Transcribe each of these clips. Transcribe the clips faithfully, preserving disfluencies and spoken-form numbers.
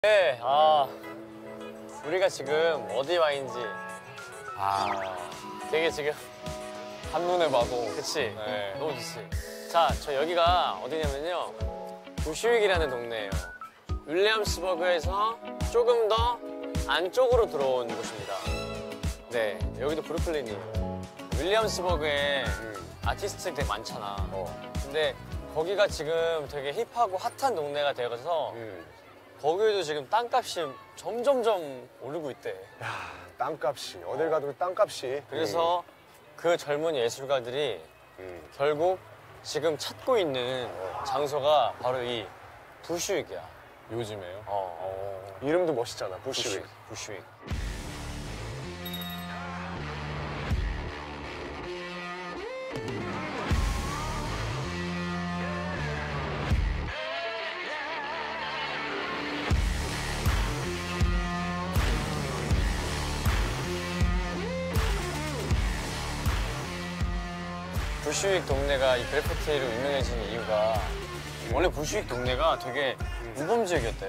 네, 아 우리가 지금 어디 와 있는지 아 되게 지금 한눈에 봐도 그치? 네. 너무 좋지? 자, 저 여기가 어디냐면요 부슈윅이라는 동네예요. 윌리엄스버그에서 조금 더 안쪽으로 들어온 곳입니다. 네, 여기도 브루클린이에요. 윌리엄스버그에 음, 아티스트들이 되게 많잖아. 어. 근데 거기가 지금 되게 힙하고 핫한 동네가 되어서 음. 거기도 지금 땅값이 점점점 오르고 있대. 야, 땅값이 어딜 가도 땅값이. 그래서 그 젊은 예술가들이 음. 결국 지금 찾고 있는 장소가 바로 이 부슈윅이야. 요즘에요? 어, 어. 이름도 멋있잖아, 부슈윅. 부슈윅. 부슈윅 동네가 이 그래피티로 유명해진 이유가 원래 부슈윅 동네가 되게 무범지역이었대.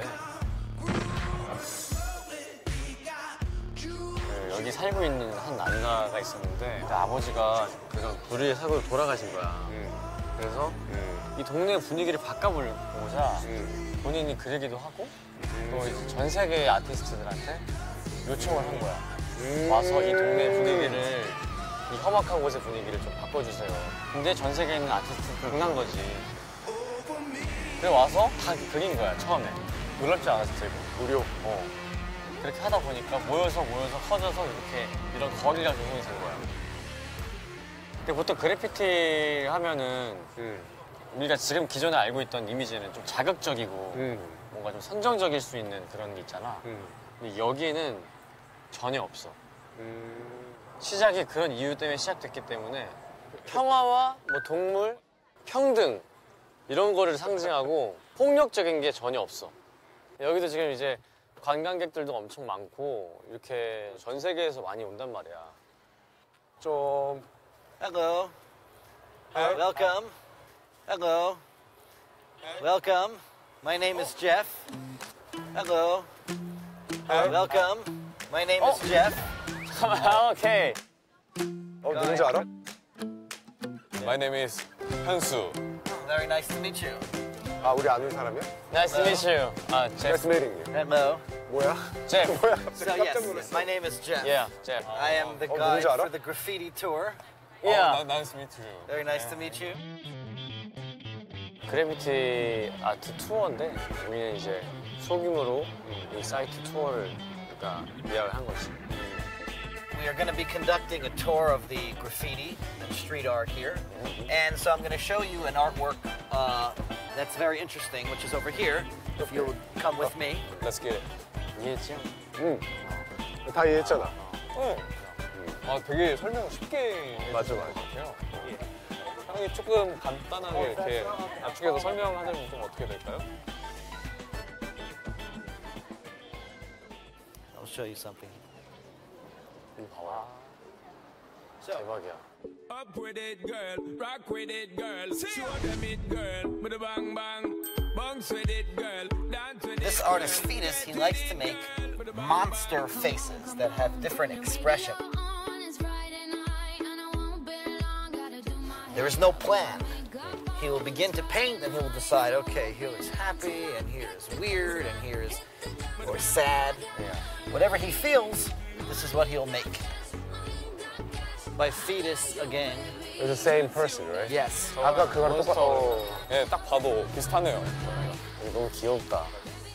그 여기 살고 있는 한 남자가 있었는데 그 아버지가 그런 불의의 사고로 돌아가신 거야. 음. 그래서 음. 이 동네 분위기를 바꿔보고자 음. 본인이 그리기도 하고 또 이제 전 세계 아티스트들한테 요청을 한 거야. 음. 와서 이 동네 분위기를 이 험악한 곳의 분위기를 좀 바꿔주세요. 근데 전 세계에 있는 아티스트들 흥한 거지. 그래 와서 다 그린 거야 처음에. 놀랍지 않았을 테고. 무료. 어. 그렇게 하다 보니까 모여서 모여서 커져서 이렇게 이런 거리가 조성이 된 거야. 근데 보통 그래피티 하면은 음. 우리가 지금 기존에 알고 있던 이미지는 좀 자극적이고 음. 뭔가 좀 선정적일 수 있는 그런 게 있잖아. 음. 근데 여기에는 전혀 없어. 음. 시작이 그런 이유 때문에 시작됐기 때문에 평화와 뭐 동물, 평등 이런 거를 상징하고 폭력적인 게 전혀 없어. 여기도 지금 이제 관광객들도 엄청 많고 이렇게 전 세계에서 많이 온단 말이야. 좀 Hello. Welcome. Hello. Welcome. My name is Jeff. Hello. Welcome. My name is Jeff. 잠깐만, 오케이. 어, 누군지 알아? My name is 현수. Very nice to meet you. 아, 우리 아는 사람이야? Nice to meet you. 아, Nice 제프. meeting you. Hello. 뭐야? 제프. 뭐야? So 갑자기 yes, 깜짝 놀랐어. my name is Jeff. Yeah, 제프. I am the Oh, guide 누군지 알아? for the graffiti tour. Yeah. Oh, nice to meet you. Very nice to meet you. 그래피티 아트 투어인데 우리는 이제 소규모로 이 사이트 투어를 그러니까 예약을 한 거지. We are going to be conducting a tour of the graffiti and street art here. And so I'm going to show you an artwork uh, that's very interesting, which is over here. If you'll come with me. Let's get it. 이해했지? 응. 다 이해했잖아. 응. 아, 되게 설명 쉽게 해주신 맞아, 것 맞아. 같아요. 형이 조금 간단하게 이렇게 압축해서 설명하자면 좀 어떻게 될까요? I'll show you something. 이거 봐봐. 대박이야. Up with it, girl. Rock with it, girl. Show them it, girl. With a bang bang. Bounce with it, girl. Dance with it. This artist, Fetus, he likes to make monster faces that have different expression. There is no plan. He will begin to paint and he will decide, okay, here is happy and here is weird and here is or sad. Whatever he feels, this is what he'll make. By Fetus again. It's the same person, right? Yes. 아까 그거랑 똑같. 어. 네, 딱 봐도 비슷하네요. 너무 귀엽다.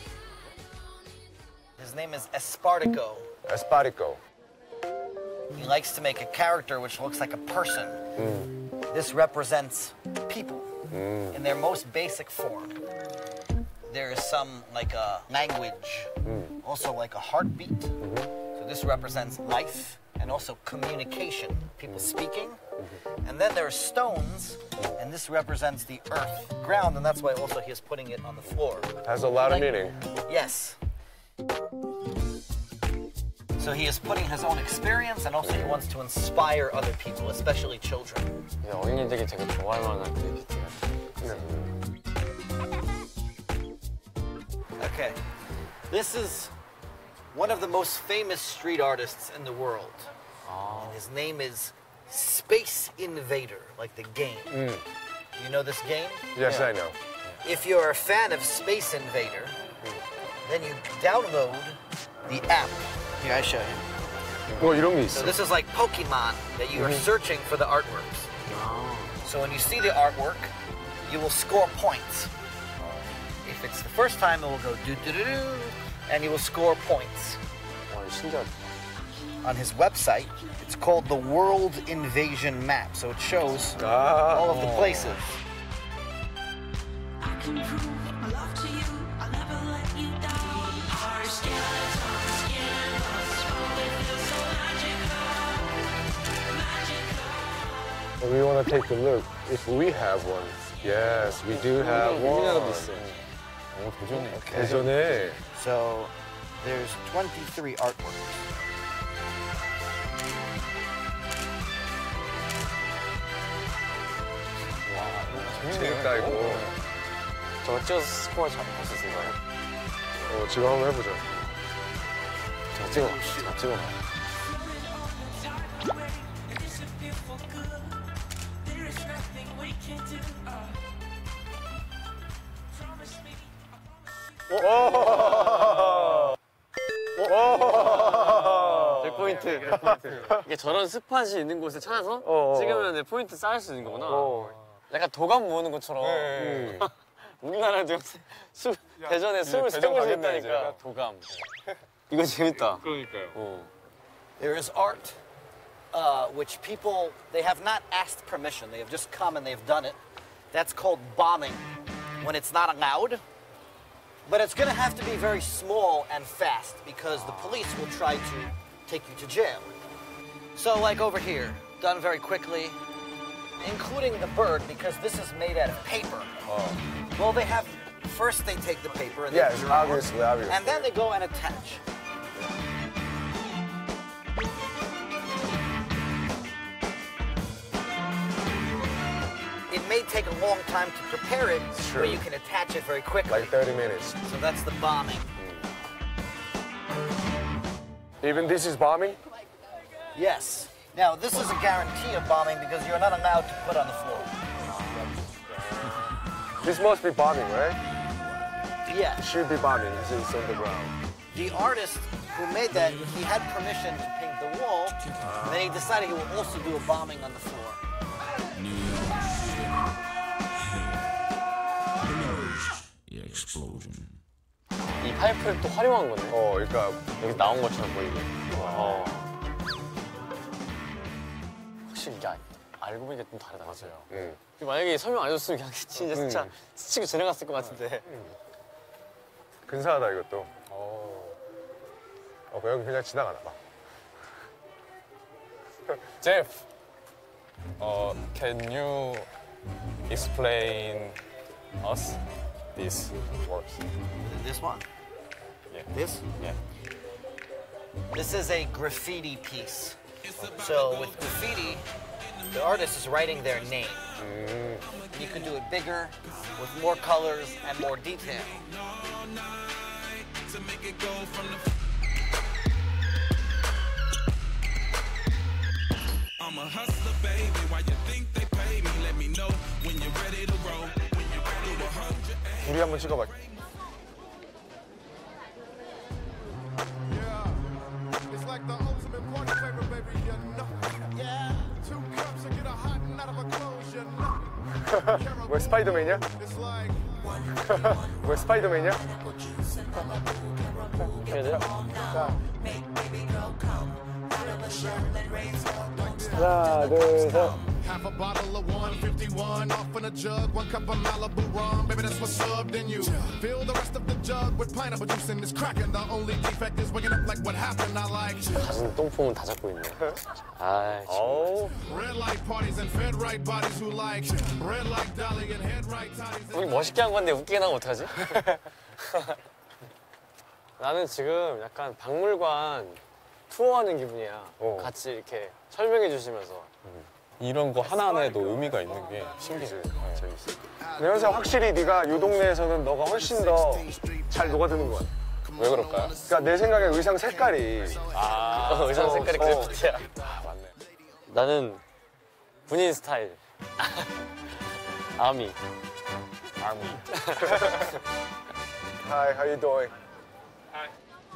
His name is Espartaco. 에스파리코. He likes to make a character which looks like a person. This represents people in their most basic form. There is some like a language, also like a heartbeat. So this represents life and also communication, people speaking. And then there are stones, and this represents the earth, ground, and that's why also he is putting it on the floor. Has a lot of Like- meaning. Yes. So he is putting his own experience, and also he wants to inspire other people, especially children. 어린이들이 되게 좋아할 만한 그래피티야. Okay. This is one of the most famous street artists in the world. And his name is Space Invader, like the game. You know this game? Yes, I know. If you're a fan of Space Invader, then you download the app. Here, I show you. 뭐 이런 게 So 있어. this is like Pokemon that you are searching for the artworks. So when you see the artwork, you will score points. If it's the first time, it will go do do do do, and you will score points. 와, 이거 신기하다. On his website, it's called the World Invasion Map. So it shows 아, all of the places. I can prove my love to you. I'll never let you down. Our skeletons skin us, but we feel so magical. we want to take a look if we have one. Yes, we do have 우리나라도 one. 있어. 오, 대전에. 대전에 So there's twenty-three artworks. 재밌다 이거. 저거 찍어서 스코어 잘할 수 있을까요? 어, 지금 한번 해보자. 저 찍어. 저 찍어. 백 포인트. 이게 저런 스팟이 있는 곳을 찾아서 어, 어. 찍으면 포인트 쌓을 수 있는 거구나. 어. 약간 도감 모으는 것처럼. 음. 우리나라도 요새 수, 대전에 스물세 대전 곳이 가겠네, 있다니까. 이제. 도감. 이거 재밌다. 그러니까요. 어. There is art uh, which people, they have not asked permission. They have just come and they've done it. That's called bombing, when it's not allowed. But it's going to have to be very small and fast because the police will try to take you to jail. So like over here, done very quickly, including the bird because this is made out of paper. Well, they have, first they take the paper and they Yes, draw, obviously, obviously. and then they go and attach. It may take a long time to prepare it, Sure. but you can attach it very quickly. Like thirty minutes. So that's the bombing. Even this is bombing? Yes. Now, this is a guarantee of bombing because you're not allowed to put on the floor. This must be bombing, right? Yes. It should be bombing. It's, it's on the ground. The artist who made that, he had permission to paint the wall, and then he decided he would also do a bombing on the floor. 이 파이프를 또 활용한 거네. 어, 그러니까 여기 나온 것처럼 보이게. 어. 확실히 이게 아- 알고 보니까 좀 다르다. 맞아요. 응. 만약에 설명 안 해줬으면 그냥 진짜 진짜 음. 스치고 지나갔을 것 같은데. 근사하다 이것도. 어, 어 여기 그냥 지나가나 봐. Jeff, uh, can you explain us this works? This one. Yeah. This? Yeah. This is a graffiti piece. So with graffiti, the artist is writing their name. You can do it bigger, with more colors and more detail. I'm a hustler, baby. Why you think they pay me? Let me know when you're ready to roll. When you're ready to hundred. 우리 한번 찍어봐. It's like the ultimate party favor, baby, you know. Yeah. Two cups and get a hot and out of a clothes, you know. 왜 스파이더맨이야? It's like 왜 스파이더맨이야? 하나, 둘, 셋. half a bottle of one fifty-one off in a jug, one cup of Malibu rum. Baby, that's what's up, then you fill the rest of the jug with pineapple juice and it's cracking. The only defect is waking up like what happened. I like 가슴 똥폼은 다 잡고 있네. 아, 어우. red light parties and fed right bodies who like red like Dolly and head right toddies. 우리 멋있게 한 건데 웃기게 나면 어떡하지? 나는 지금 약간 박물관 투어하는 기분이야. 어. 같이 이렇게 설명해 주시면서. 이런 거 하나하나에도 의미가 있는 게 신기해. 네. 근데 현서 확실히 네가 이 동네에서는 너가 훨씬 더 잘 녹아드는 것 같아. 왜 그럴까요? 그러니까 내 생각에 의상 색깔이 아, 어, 의상 색깔이 어. 그래피티야. 아, 맞네. 나는 군인 스타일. 아미. 아미. Hi, how you doing? Hi.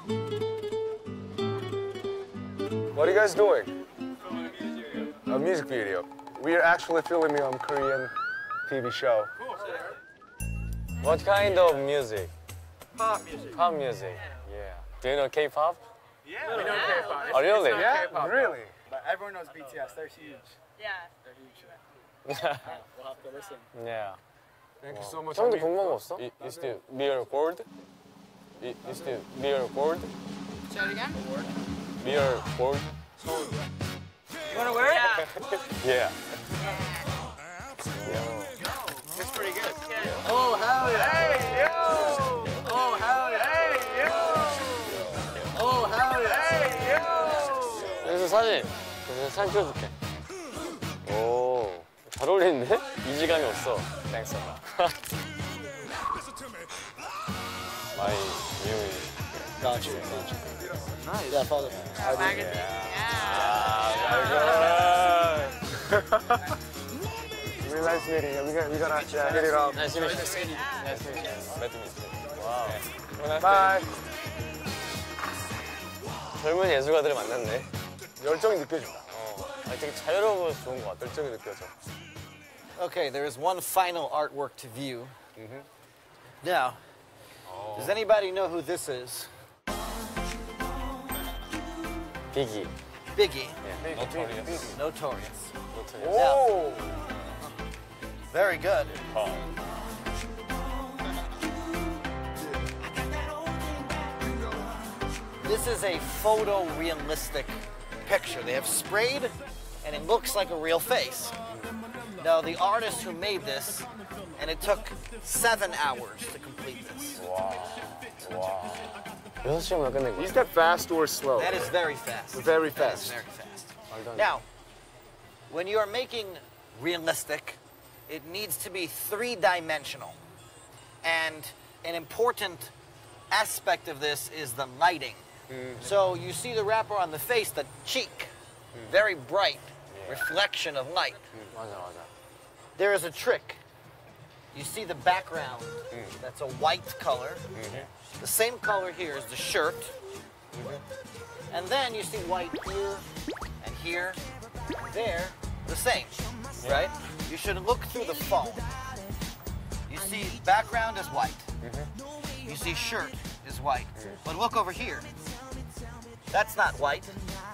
What are you guys doing? A music video. We are actually filming a Korean T V show. What kind of music? Pop music. Pop music. Yeah. Do you know K-pop? Yeah, we know K-pop. Oh, really? Yeah, K-pop. really? But everyone knows B T S. They're huge. Yeah. They're huge. We'll have to listen. Yeah. Thank you so much. 형도 Ami. 궁금한 거 없어? 이- Is the beer gold? 이- Is the beer gold? Say it again. Beer gold? You want to wear it? Yeah. It's pretty good. Oh, hell yeah. Hey, yo. Oh, hell yeah. Hey, yo. Oh, hell yeah. Hey, yo. 여기서 사진. 그래서 사진 찍어줄게. 오. 잘 어울리는데? 이질감이 없어. Thanks a lot. My new Gotcha, gotcha. Nice. Yeah, follow me. Magazine. Really nice meeting you. We got we gotta yeah, hit it off. Nice to meet you. Nice to meet you. Glad to meet you. Wow. Bye. 젊은 예술가들을 만났네. 열정이 느껴진다. 어. 아, 되게 자유로워서 좋은 것 같아. 열정이 느껴져. Okay, there is one final artwork to view. Now, does anybody know who this is? 비기. Biggie, Notorious. Notorious. 오. Very good. This is a photorealistic picture. They have sprayed, and it looks like a real face. Now, the artist who made this, and it took seven hours to complete this. 여섯 시간만 끝낸 거야. Is that fast or slow? That is very fast. Very That is fast. very fast. Now, when you are making realistic, it needs to be three-dimensional. And an important aspect of this is the lighting. So you see the wrapper on the face, the cheek, very bright reflection of light. 맞아, 맞아. There is a trick. You see the background, that's a white color. The same color here is the shirt. And then you see white here and here, there, the same, right? You should look through the phone. You see background is white. You see shirt is white. But look over here. That's not white.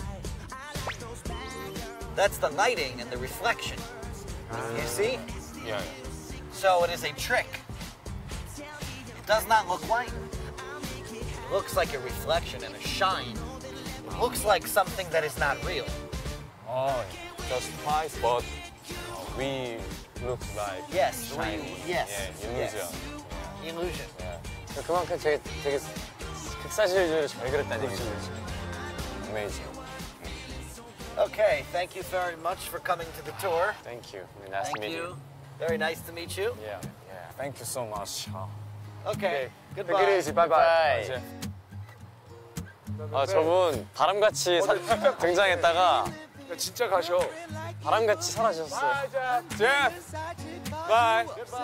That's the lighting and the reflection. You see? Yeah. So it is a trick. It does not look white. It looks like a reflection and a shine. It looks like something that is not real. Oh, just twice, but we look like Yes, shiny. we- yes, Yeah, illusion. Illusion. 그만큼 되게, 되게 극사실주의를 잘 그렸다는 얘기죠. Amazing. Okay, thank you very much for coming to the tour. Thank you. Nice to Thank meet you. you. Very nice to meet you. Yeah. Yeah, thank you so much. 어. Okay, Take goodbye. it easy. Bye bye. 이제 아, 저분 바람같이 사- 등장했다가 야, 진짜 가셔. 바람같이 사라지셨어요. Jeff, bye.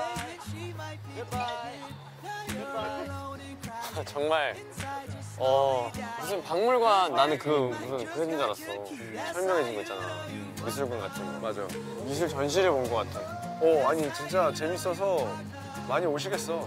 정말 어 무슨 박물관 나는 그 무슨 그런 줄 알았어. 설명해 준 거 있잖아. 미술관 같은 거. 맞아. 미술 전시를 본 것 같아. 어, 아니 진짜 재밌어서 많이 오시겠어.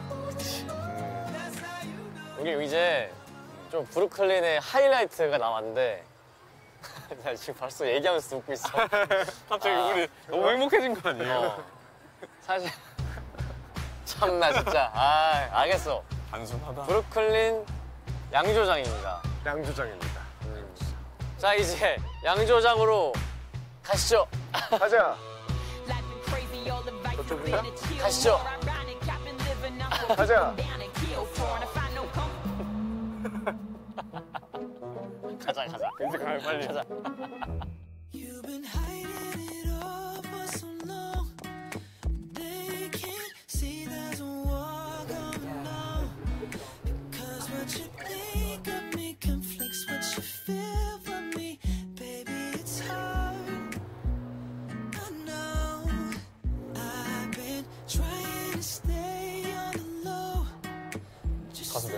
여기 이제 좀 브루클린의 하이라이트가 나왔는데 나 지금 벌써 얘기하면서 웃고 있어. 갑자기 우리 너무 행복해진 거 아니에요? 어. 사실 참나 진짜. 아 알겠어. 단순하다. 브루클린 양조장입니다. 양조장입니다. 자 이제 양조장으로 가시죠. 가자. 저쪽인가? 가시죠. 가자. 가자 가자. 이제 가요 빨리. 가자. You've been hiding it all for so long. They can't see there's a war going on. Cause what you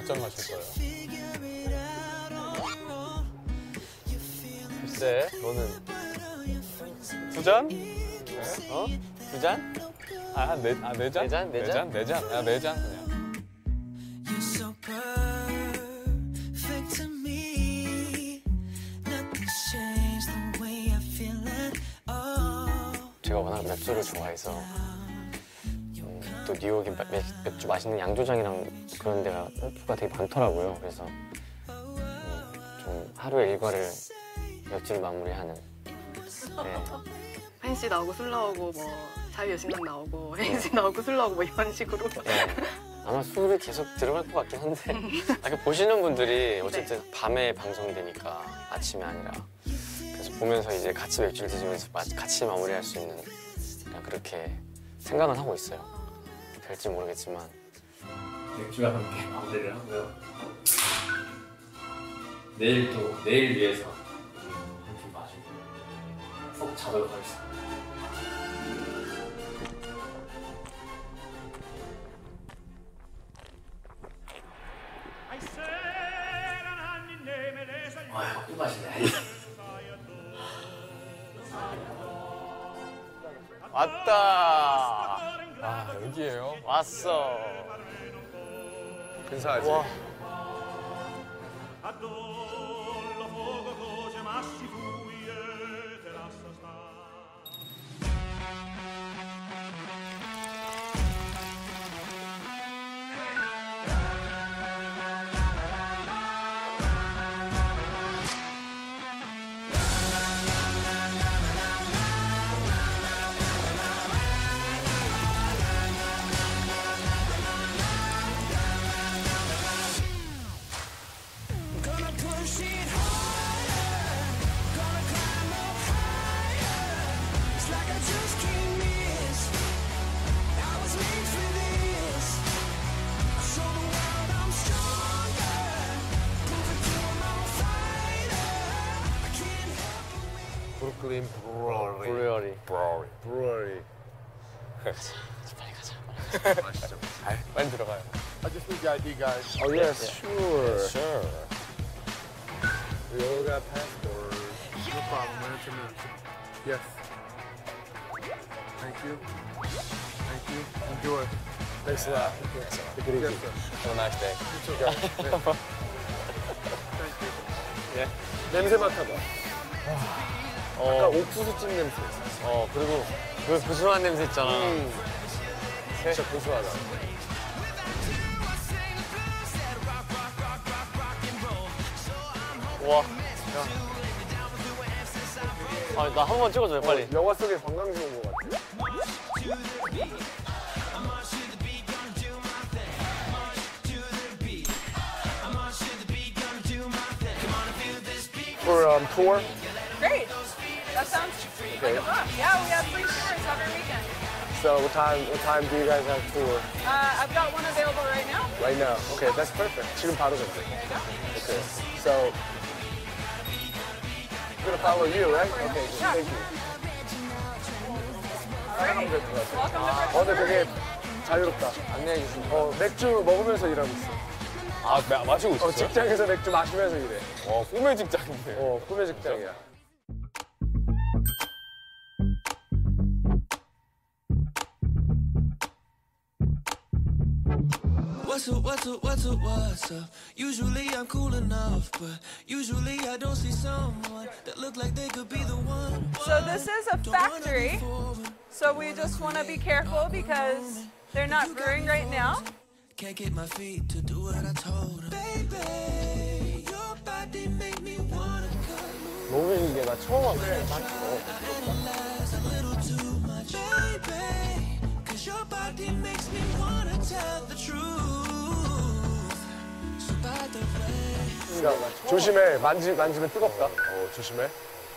몇 잔 마실 거예요? 글쎄, 너는 두 잔? 어? 두 잔? 아, 한 네, 아, 네 잔? 네 잔? 네 네 잔? 네 잔? 아, 네 잔 그냥. You're so perfect to me. Nothing's changed the way I feel it. Oh. 제가 워낙 맥주를 좋아해서 음, 또 뉴욕에 마- 맥, 맥주 맛있는 양조장이랑 그런 데가 가 되게 많더라고요. 그래서 음, 좀 하루의 일과를 맥주를 마무리하는. 네. 혜인 씨 나오고 술 나오고 뭐 자유여신상 나오고 혜인 씨 나오고 술 나오고 뭐 이런 식으로. 네. 아마 술이 계속 들어갈 것 같긴 한데 아, 보시는 분들이 어쨌든 밤에 방송이 되니까 아침이 아니라 그래서 보면서 이제 같이 맥주를 드시면서 마- 같이 마무리할 수 있는 그냥 그렇게 생각은 하고 있어요. 될지 모르겠지만 맥주와 함께 마무리를 하고요. 내일 또 내일 위해서 한잔 마시고 푹 자도록 하겠습니다. 아, 꿀 맛이네. 왔다. 아, 여기에요? 왔어. 근사하지? 와. Gonna push it harder. Gonna climb up higher. It's like I just can't miss. I was made for this. Show the world I'm stronger. Prove it to 'em I'm a fighter. I can't help but win. 브루클린 브루어리. 브루어리. 브루어리. 브루어리. 빨리 가자. 맛있죠? 빨리 들어가요. I just need the I D, guys. Oh, yes, sure. Sure. We all got passports. No problem, man. It's a minute. Yes. Thank you. Thank you. Enjoy. Thanks a lot. Take it easy. Yes, sir. Have a nice day. You too, guys. Yeah. Thank you. 예. 냄새 맡아봐. 아까 어, 옥수수찜 냄새. 어 그리고 그 구수한 냄새 있잖아. 음. 진짜 고소하다. 와. 아, 나 한 번 찍어줘요, 빨리. 어, 영화 속에 관광지 온 것 같아. For um, tour? Great. That sounds like a book. Yeah, we have free tours every weekend. So what time? What time do you guys have tour? Uh, I've got one available right now. Right now. Okay, that's perfect. 지금 바로 됐어. Okay. So I'm gonna follow you, right? Okay. Yeah. Thank you. All right. Welcome to 어, 근데 되게 자유롭다. 안내해 주신. 어, 맥주 먹으면서 일하고 있어. 아, 마, 마시고 어, 있어요? 직장에서 맥주 마시면서 일해. 와, 꿈의 직장인데. 어, 꿈의 직장이야. What's up, what's up, what's up, what's up? Usually I'm cool enough, but usually I don't see someone that look like they could be the one. So this is a factory. So we just want to be careful because they're not brewing right now. Can't get my feet to do what I told her. Baby, your body make me wanna cut loose. 너무 이게 나 처음 왔어. Analyze a little too much. Baby, cause your body makes me wanna tell the truth. So by the way. 조심해. 만지, 만지면 뜨겁다. 어, 조심해.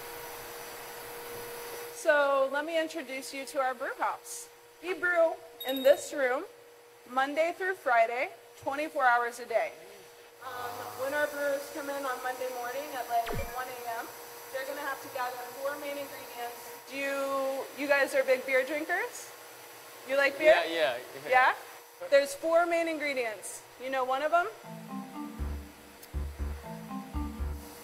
So let me introduce you to our brew house. We brew in this room Monday through Friday, twenty-four hours a day. Um, when our brewers come in on Monday morning at like one a m, they're gonna have to gather four main ingredients. Do you, you guys are big beer drinkers? You like beer? Yeah, yeah. Yeah? There's four main ingredients. You know one of them?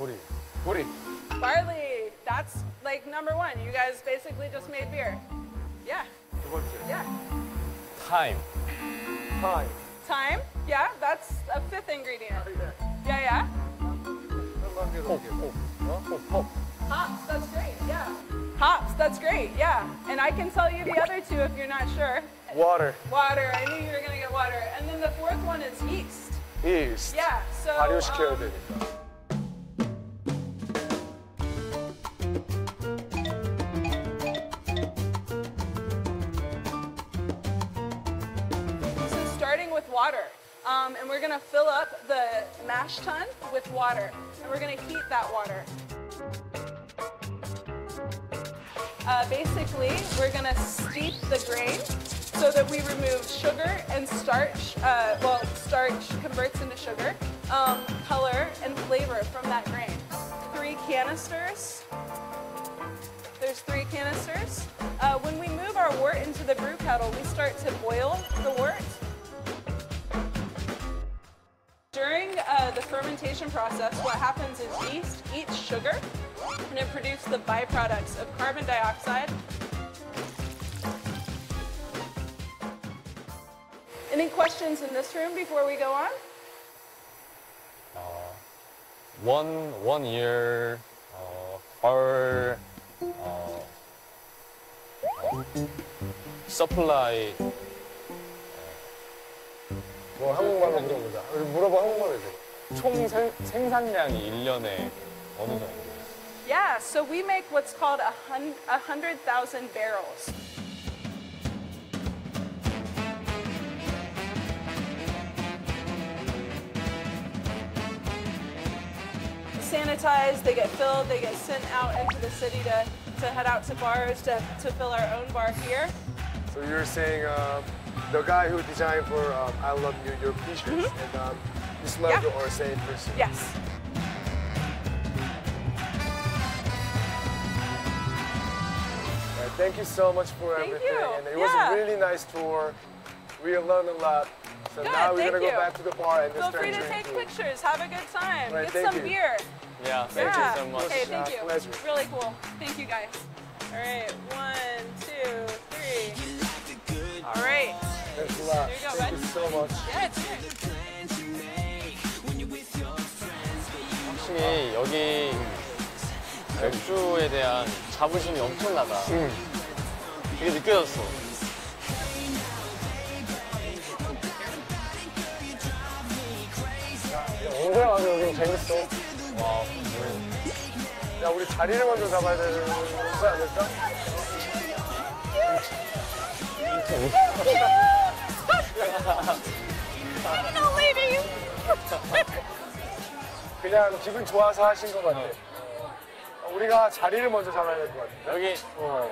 보리. 보리. Barley. That's like number one. You guys basically just made beer. Yeah. 두 번째. Yeah. 타임. 타임. Thyme. Yeah, that's a fifth ingredient. Yeah, yeah. 홉, 홉. 어? 홉, 홉. Hops. That's great. Yeah. Hops. That's great. Yeah. And I can tell you the other two if you're not sure. Water. Water. I knew you were gonna get water. And then the fourth one is yeast. Yeast. Yeah. So. 발효시켜야 um, 되니까. So starting with water. Um, and we're gonna fill up the mash tun with water. And we're gonna heat that water. Uh, basically, we're gonna steep the grain so that we remove sugar and starch. Uh, well, starch converts into sugar, um, color, and flavor from that grain. Three canisters. There's three canisters. Uh, when we move our wort into the brew kettle, we start to boil the wort. During uh, the fermentation process, what happens is yeast eats sugar and it produces the byproducts of carbon dioxide. Any questions in this room before we go on? One one year. 어, per. 어, 어, supply. 뭐 한국말로 물어보자. 우리 물어봐 한국말로 해줘. 총 생, 생산량이 일 년에 어느 정도? Yeah, so we make what's called a hun- a hundred thousand barrels. Sanitized, they get filled, they get sent out into the city to, to head out to bars to, to fill our own bar here. So you're saying uh, the guy who designed for um, I Love New York t-shirts and um, this logo Yeah. are same person. Yes. Uh, thank you so much for Thank everything. you. And it was Yeah. a really nice tour. We learned a lot. So Good, now we're thank gonna go you. back to the bar and Feel just free start to take drinking. pictures. Have a good time. Right, Get thank some you. beer. Yeah, thank yeah. you so much. Okay, thank Yeah, you. pleasure. Really cool. Thank you, guys. All right, one, two, three. All right. Thanks a lot. There you go, Thank bud. you so much. Yeah, it's here. 확실히 여기 맥주에 대한 자부심이 엄청나다. 그게 느껴졌어. 언제 와도 여기 재밌어. 와. 야, 우리 자리를 먼저 잡아야 되는 거지 않을까? 그냥 기분 좋아서 하신 것 같아. 어, 우리가 자리를 먼저 잡아야 될 것 같아. 여기 어.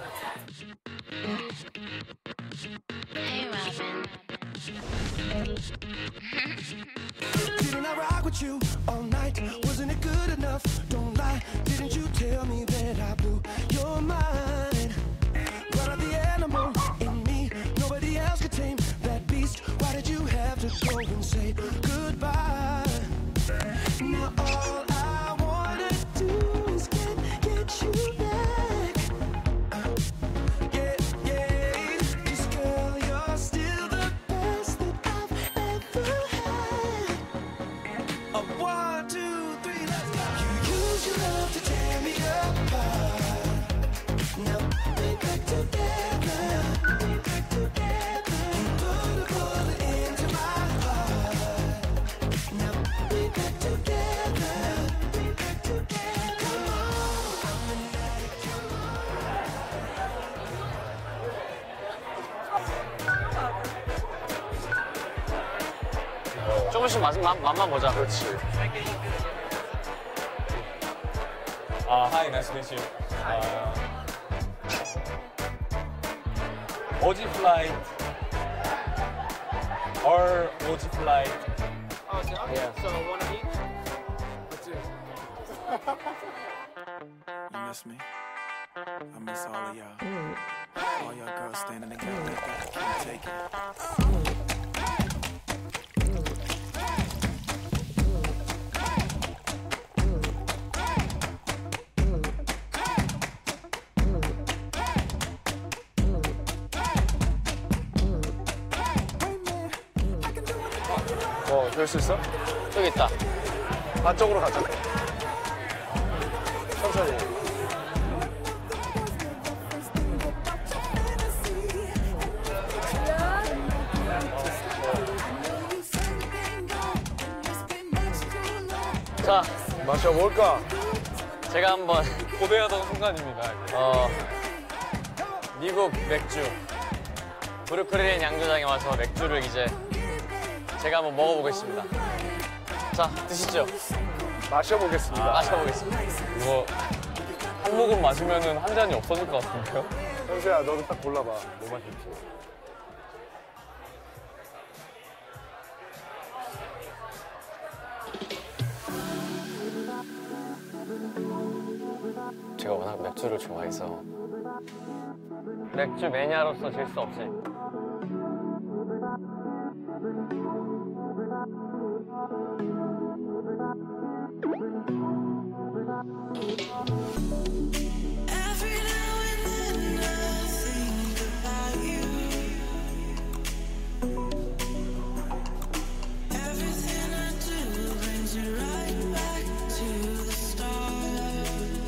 Didn't I rock with you all night? Wasn't it good enough? Don't lie. Didn't you tell me that I blew your mind? Brought out the animal in me. Nobody else could tame that beast. Why did you have to go and say goodbye? Now all I wanna do is get, get you back. Uh, yeah, yeah. 'Cause girl, you're still the best that I've ever had. A one, two, three, let's go. You use your love to tear me apart. Now we're back together. We're back together. You put a bullet into my heart. Now we're back together. We're back together. Come on, I'm an addict. Come on. 조금씩 맛, 맛, 맛만 보자. 그렇지. 아, hi, nice to meet you. 아, 오지 flight or 오지 flight. You miss me? I miss all of y'all. All y'all girls standing together like that. I can't take it. 될 수 있어? 저기 있다. 아, 쪽으로 가자. 천천히. 자, 마셔볼까? 제가 한번 고대하던 순간입니다. 어 미국 맥주 브루클린 양조장에 와서 맥주를 이제 제가 한번 먹어보겠습니다. 자, 드시죠. 마셔보겠습니다. 마셔보겠습니다. 이거 한 모금 마시면은 한 잔이 없어질 것 같은데요? 현수야, 너도 딱 골라봐. 뭐 마실지. 제가 워낙 맥주를 좋아해서 맥주 매니아로서 질 수 없이 Every now and then I think about you. Everything I do brings you right back to the start.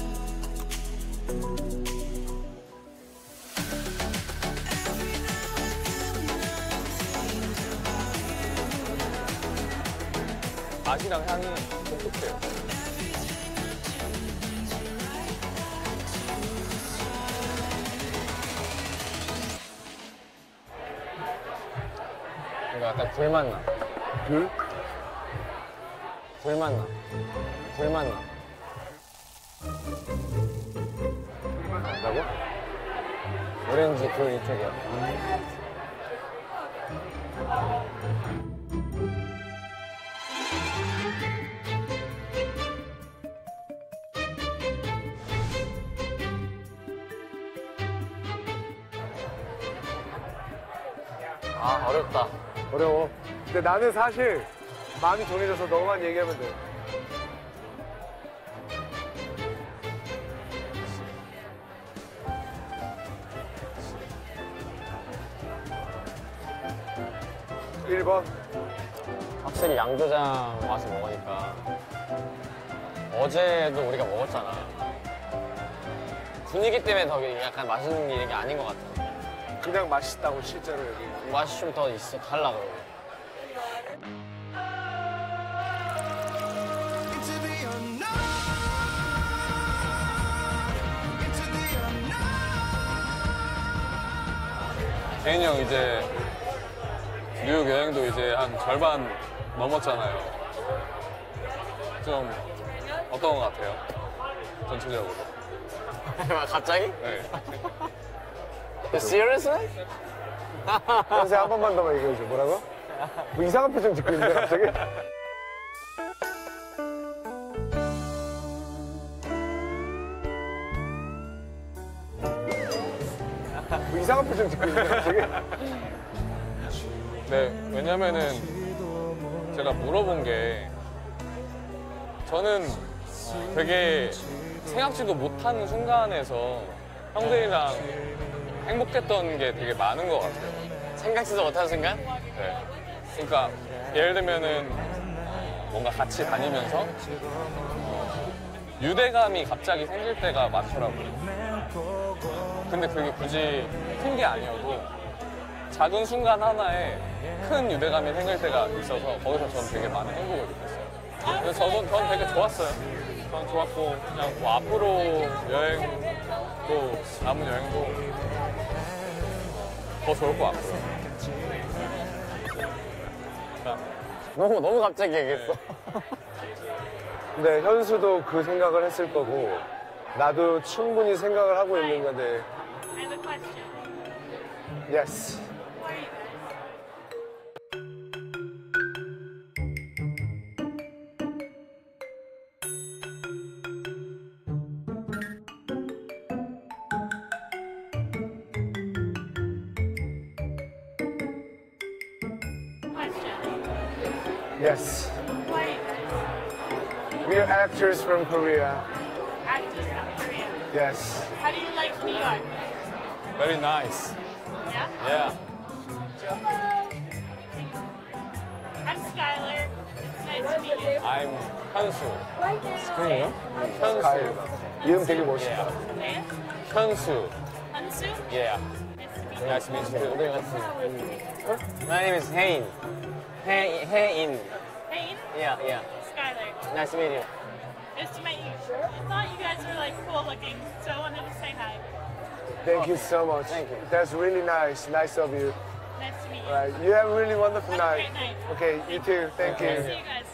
Every now and then I think about you. 맛이랑 향이 똑똑해요. 이거 약간 불맛 나. 귤? 불맛 나. 불맛 나. 난다고? 오렌지 귤 이쪽이야. 아, 어렵다. 어려워. 근데 나는 사실 마음이 정해져서 너만 얘기하면 돼. 일 번. 확실히 양조장 와서 먹으니까 어제도 우리가 먹었잖아. 분위기 때문에 더 약간 맛있는 게 이게 아닌 것 같아. 그냥 맛있다고 실제로 여기. 맛이 좀 더 있어 달라 그러고. Into the unknown. Into the unknown. 개인이 형 이제 뉴욕 여행도 이제 한 절반 넘었잖아요. 좀 어떤 것 같아요? 전체적으로. 갑자기? 네. Seriously? 현세 한 번만 더 얘기해줘. 뭐라고? 뭐 이상한 표정 짓고 있는데 갑자기? 뭐 이상한 표정 짓고 있는데 갑자기? 네, 왜냐면은 제가 물어본 게 저는 되게 생각지도 못한 순간에서 형들이랑 행복했던 게 되게 많은 것 같아요. 생각지도 못한 순간? 네. 그러니까 예를 들면은 뭔가 같이 다니면서 어, 유대감이 갑자기 생길 때가 많더라고요. 근데 그게 굳이 큰 게 아니어도 작은 순간 하나에 큰 유대감이 생길 때가 있어서 거기서 저는 되게 많은 행복을 느꼈어요. 그래서 저는, 저는 되게 좋았어요. 저는 좋았고 그냥 뭐 앞으로 여행도 남은 여행도 더 좋을 것 같고요. 자, 너무 너무 갑자기 얘기했어. 근데 현수도 그 생각을 했을 거고 나도 충분히 생각을 하고 있는 건데. I have a question. Yes. Question. Yes. Why are you guys We are actors from Korea. actors from Korea? Yes. How do you like New York? very nice. Yeah? Yeah. I'm Skylar. to meet you. I'm 현수. 형이요? 현수. 이름 되게 멋있다. Okay. 현수. Hansu. Yeah. Nice to meet you. Nice to meet you. My name is Hein. Hein, Hein. Payne. Yeah, yeah. Skylar. Nice to meet you. Nice to meet you. I thought you guys were like cool looking, so I wanted to say hi. Thank you so much. Thank you. That's really nice. Nice of you. Nice to meet you. All right. You have a really wonderful Have a night. great night. Okay, you too. Thank See you. you guys.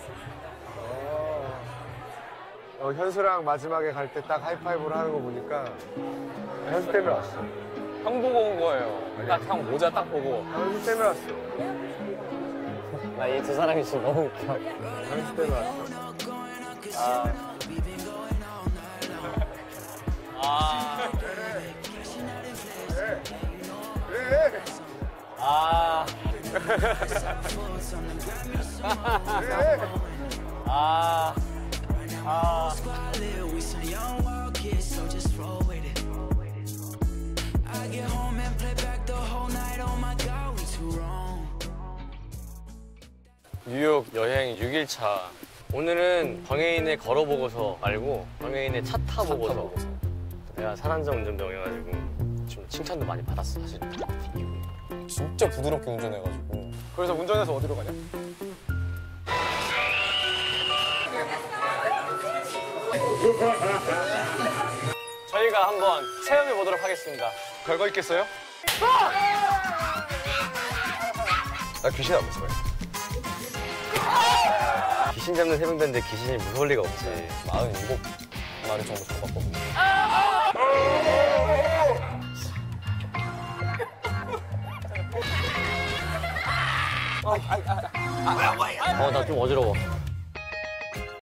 어, 현수랑 마지막에 갈 때 딱 하이파이브를 하는 거 보니까 현수 때문에 왔어. 형 보고 온 거예요. 딱 형 모자 딱 보고. 현수 때문에 왔어. 나 이 두 사람이 지금 너무 웃겨. 현수 때문에 왔어. 아. 아. 그래. 아. 그래. 아. 아. 뉴욕 여행 육 일 차. 오늘은 광해인의 걸어보고서 알고 광해인의 차 타보고서. 내가 살한정 운전병이어가지고 좀 칭찬도 많이 받았어 사실. 진짜 부드럽게 운전해가지고. 그래서 운전해서 어디로 가냐? 저희가 한번 체험해 보도록 하겠습니다. 별거 있겠어요? 나 귀신 안 무서워요. 귀신 잡는 해병대인데 귀신이 무서울 리가 없지. 마흔일곱 마리 정도 잡았거든요. 어, 나 좀 어지러워.